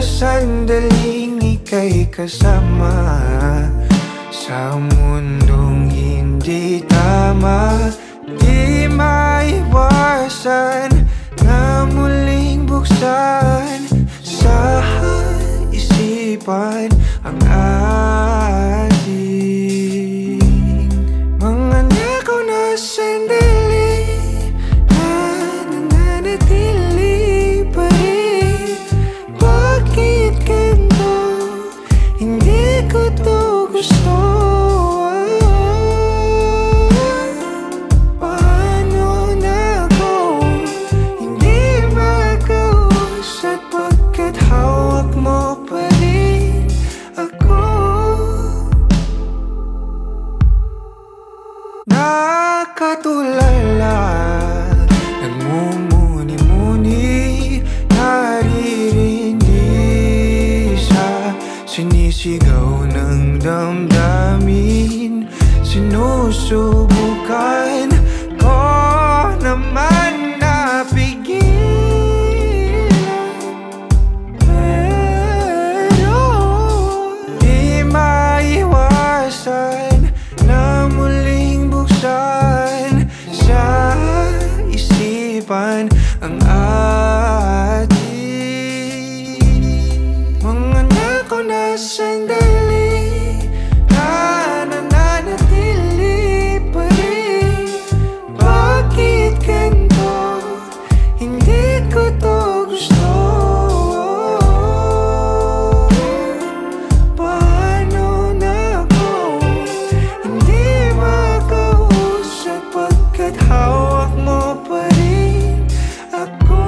sandaling ika'y kasama sa mundong hindi tama. Di maiwasan na muling buksan sa isipan ang ating mga nakaw na sandali na nananatili pa rin. Bakit ganito? Hindi ko to gusto. Nakatulala, nagmumuni-muni, naririndi sa sinisigaw ng damdamin. Sinusubukan ko naman na pigilan, pero di maiwasan na muling buksan sa isipan ang ating mga nakaw na sandali na nananatili pa rin. Bakit ganito? Hindi ko to gusto. Paano na ako hindi makausap pagkat hawak mo pa rin ako?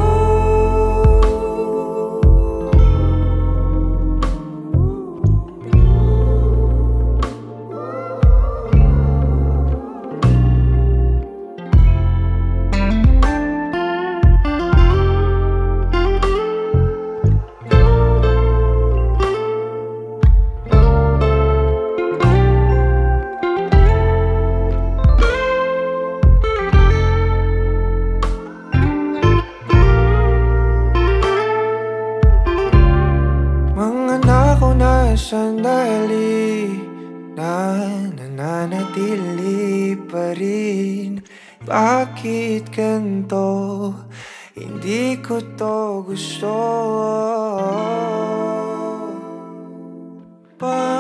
Mga nakaw na sandali na nananatili pa rin. Bakit ganito? Hindi ko to gusto.